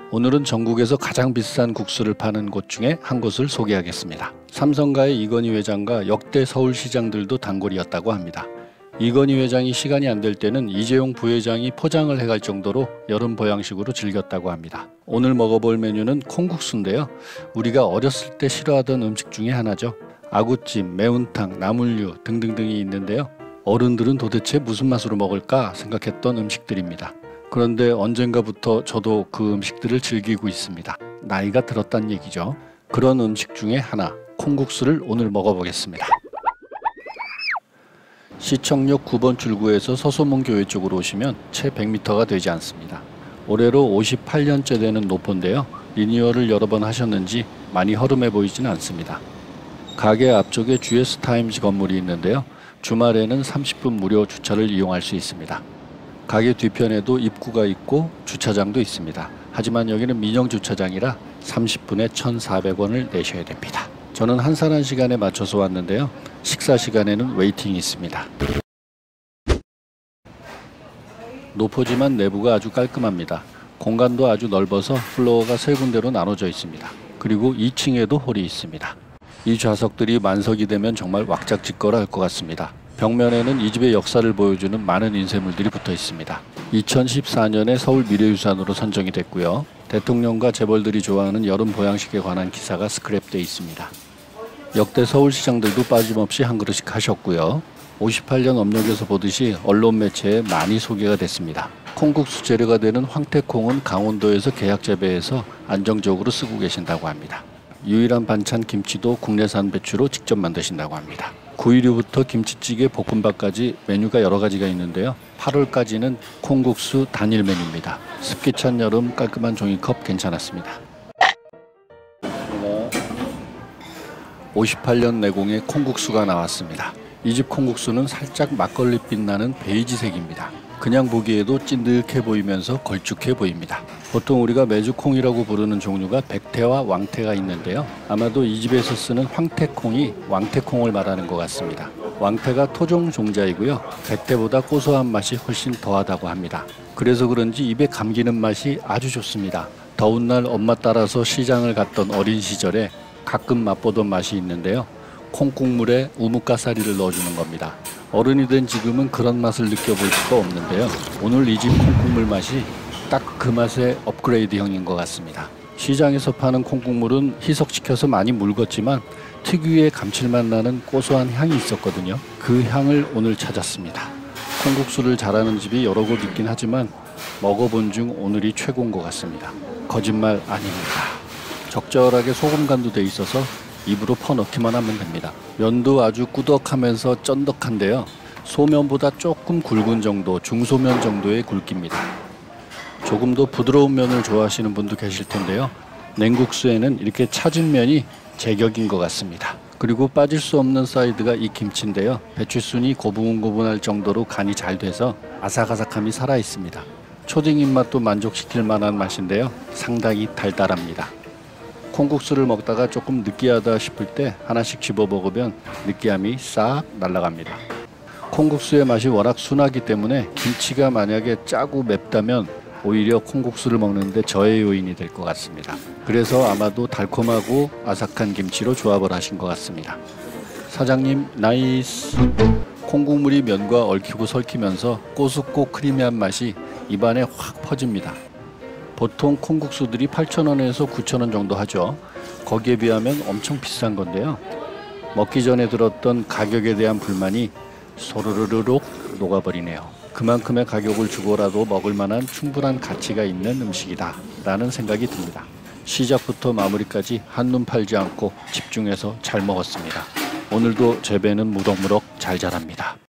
오늘은 전국에서 가장 비싼 국수를 파는 곳 중에 한 곳을 소개하겠습니다. 삼성가의 이건희 회장과 역대 서울시장들도 단골이었다고 합니다. 이건희 회장이 시간이 안 될 때는 이재용 부회장이 포장을 해갈 정도로 여름 보양식으로 즐겼다고 합니다. 오늘 먹어볼 메뉴는 콩국수인데요. 우리가 어렸을 때 싫어하던 음식 중에 하나죠. 아구찜, 매운탕, 나물류 등등등이 있는데요. 어른들은 도대체 무슨 맛으로 먹을까 생각했던 음식들입니다. 그런데 언젠가부터 저도 그 음식들을 즐기고 있습니다. 나이가 들었단 얘기죠. 그런 음식 중에 하나, 콩국수를 오늘 먹어보겠습니다. 시청역 9번 출구에서 서소문교회 쪽으로 오시면 채 100m가 되지 않습니다. 올해로 58년째 되는 노포인데요. 리뉴얼을 여러 번 하셨는지 많이 허름해 보이지는 않습니다. 가게 앞쪽에 GS타임즈 건물이 있는데요. 주말에는 30분 무료 주차를 이용할 수 있습니다. 가게 뒤편에도 입구가 있고 주차장도 있습니다. 하지만 여기는 민영 주차장이라 30분에 1,400원을 내셔야 됩니다. 저는 한산한 시간에 맞춰서 왔는데요. 식사 시간에는 웨이팅이 있습니다. 노포지만 내부가 아주 깔끔합니다. 공간도 아주 넓어서 플로어가 세 군데로 나눠져 있습니다. 그리고 2층에도 홀이 있습니다. 이 좌석들이 만석이 되면 정말 왁작지껄 할 것 같습니다. 벽면에는 이 집의 역사를 보여주는 많은 인쇄물들이 붙어 있습니다. 2014년에 서울 미래유산으로 선정이 됐고요. 대통령과 재벌들이 좋아하는 여름 보양식에 관한 기사가 스크랩되어 있습니다. 역대 서울시장들도 빠짐없이 한 그릇씩 하셨고요. 58년 업력에서 보듯이 언론 매체에 많이 소개가 됐습니다. 콩국수 재료가 되는 황태콩은 강원도에서 계약 재배해서 안정적으로 쓰고 계신다고 합니다. 유일한 반찬 김치도 국내산 배추로 직접 만드신다고 합니다. 구이류부터 김치찌개, 볶음밥까지 메뉴가 여러 가지가 있는데요. 8월까지는 콩국수 단일 메뉴입니다. 습기 찬 여름 깔끔한 종이컵 괜찮았습니다. 58년 내공의 콩국수가 나왔습니다. 이 집 콩국수는 살짝 막걸리빛 나는 베이지색입니다. 그냥 보기에도 찐득해 보이면서 걸쭉해 보입니다. 보통 우리가 메주콩이라고 부르는 종류가 백태와 왕태가 있는데요. 아마도 이 집에서 쓰는 황태콩이 왕태콩을 말하는 것 같습니다. 왕태가 토종 종자이고요. 백태보다 고소한 맛이 훨씬 더하다고 합니다. 그래서 그런지 입에 감기는 맛이 아주 좋습니다. 더운 날 엄마 따라서 시장을 갔던 어린 시절에 가끔 맛보던 맛이 있는데요. 콩국물에 우뭇가사리를 넣어주는 겁니다. 어른이 된 지금은 그런 맛을 느껴볼 수가 없는데요. 오늘 이 집 콩국물 맛이 딱 그 맛의 업그레이드형인 것 같습니다. 시장에서 파는 콩국물은 희석시켜서 많이 묽었지만 특유의 감칠맛 나는 고소한 향이 있었거든요. 그 향을 오늘 찾았습니다. 콩국수를 잘하는 집이 여러 곳 있긴 하지만 먹어본 중 오늘이 최고인 것 같습니다. 거짓말 아닙니다. 적절하게 소금 간도 돼 있어서 입으로 퍼넣기만 하면 됩니다. 면도 아주 꾸덕하면서 쫀득한데요. 소면보다 조금 굵은 정도, 중소면 정도의 굵기입니다. 조금 더 부드러운 면을 좋아하시는 분도 계실 텐데요. 냉국수에는 이렇게 차진 면이 제격인 것 같습니다. 그리고 빠질 수 없는 사이드가 이 김치인데요. 배추순이 고분고분할 정도로 간이 잘 돼서 아삭아삭함이 살아 있습니다. 초딩 입맛도 만족시킬 만한 맛인데요. 상당히 달달합니다. 콩국수를 먹다가 조금 느끼하다 싶을 때 하나씩 집어 먹으면 느끼함이 싹 날아갑니다. 콩국수의 맛이 워낙 순하기 때문에 김치가 만약에 짜고 맵다면 오히려 콩국수를 먹는데 저해 요인이 될 것 같습니다. 그래서 아마도 달콤하고 아삭한 김치로 조합을 하신 것 같습니다. 사장님 나이스! 콩국물이 면과 얽히고 설키면서 꼬숩고 크리미한 맛이 입안에 확 퍼집니다. 보통 콩국수들이 8,000원에서 9,000원 정도 하죠. 거기에 비하면 엄청 비싼 건데요. 먹기 전에 들었던 가격에 대한 불만이 소르르륵 녹아버리네요. 그만큼의 가격을 주고라도 먹을 만한 충분한 가치가 있는 음식이다 라는 생각이 듭니다. 시작부터 마무리까지 한눈 팔지 않고 집중해서 잘 먹었습니다. 오늘도 제 배는 무럭무럭 잘 자랍니다.